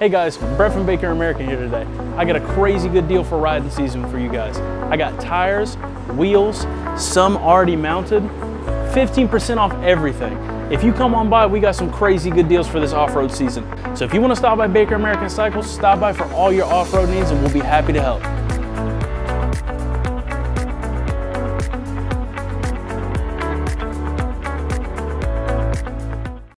Hey guys, Brett from Baker American here today. I got a crazy good deal for riding season for you guys. I got tires, wheels, some already mounted, 15% off everything. If you come on by, we got some crazy good deals for this off-road season. So if you want to stop by Baker American Cycles, stop by for all your off-road needs and we'll be happy to help.